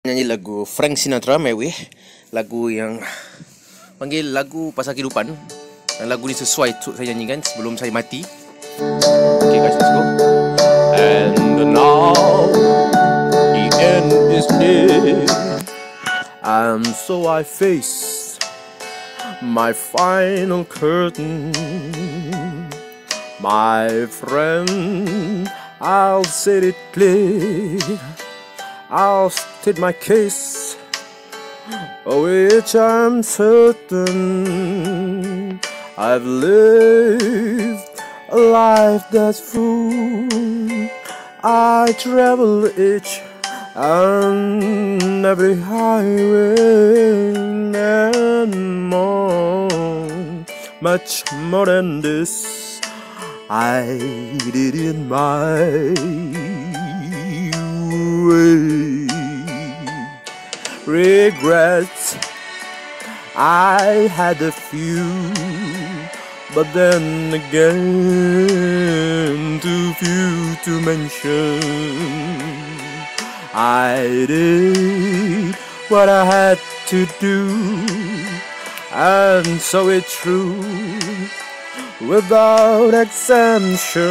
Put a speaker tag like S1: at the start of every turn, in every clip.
S1: Nyanyi lagu Frank Sinatra, My Way. Lagu yang panggil lagu pasal kehidupan. Dan lagu ni sesuai untuk saya nyanyikan sebelum saya mati. Okay guys, let's go. And now the end is near, and so I face my final curtain. My friend, I'll set it clear, I'll state my case, which I'm certain. I've lived a life that's full. I travel each and every highway and more, much more than this. I did it my way. Regrets, I had a few, but then again too few to mention. I did what I had to do, and so it's true, without exemption.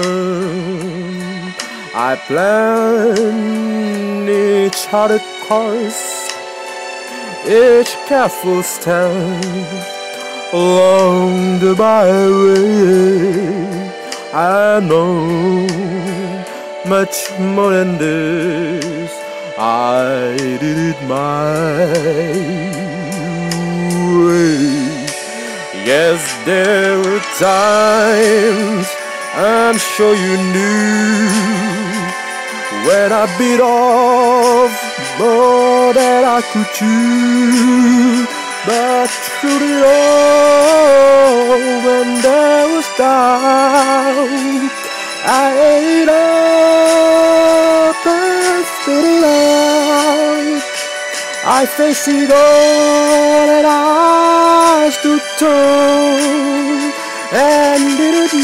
S1: I planned each hard course, each careful step along the byway. I know much more than this. I did it my way. Yes, there were times I'm sure you knew when I bit off more than I could chew. But through it all, when there was doubt, I ate up and spit it out. I faced it all and I stood tall and did it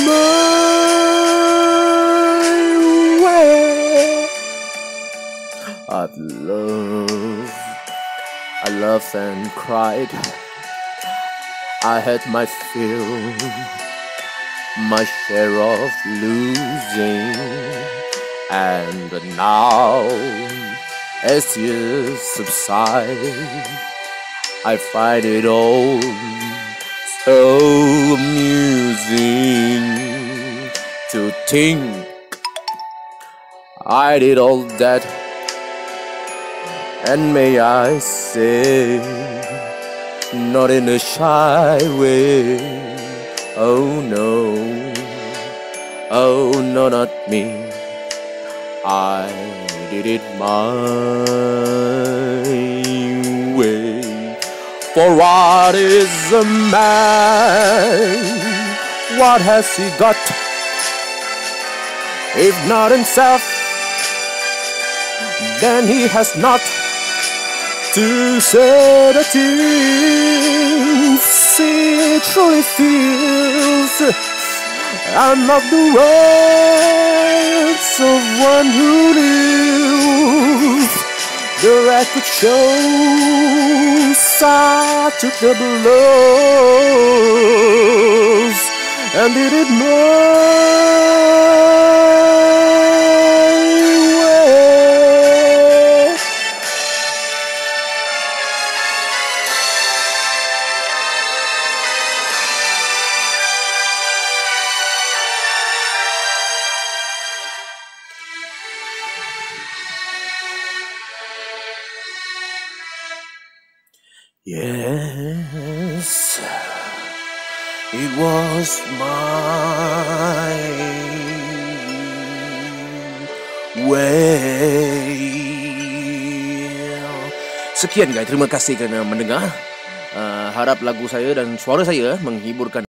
S1: my way. I loved and cried. I had my fill, my share of losing, and now, as years subside, I find it all so amusing to think I did all that. And may I say, not in a shy way. Oh no, not me. I did it my way. For what is a man? What has he got, if not himself? Then he has not to say the things he truly feels. I'm not the words of one who lives. The record shows I took the blows and did it my way. Yes, it was my way. Sekian guys, terima kasih kerana mendengar. Harap lagu saya dan suara saya menghiburkan